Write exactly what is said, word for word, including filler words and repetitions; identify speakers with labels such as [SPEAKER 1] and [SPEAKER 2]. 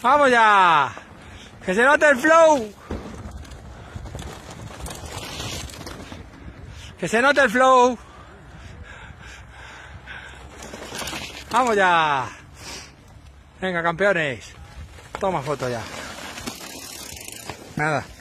[SPEAKER 1] ¡Vamos ya! ¡Que se note el flow! ¡Que se note el flow! ¡Vamos ya! Venga, campeones. Toma foto ya. Nada.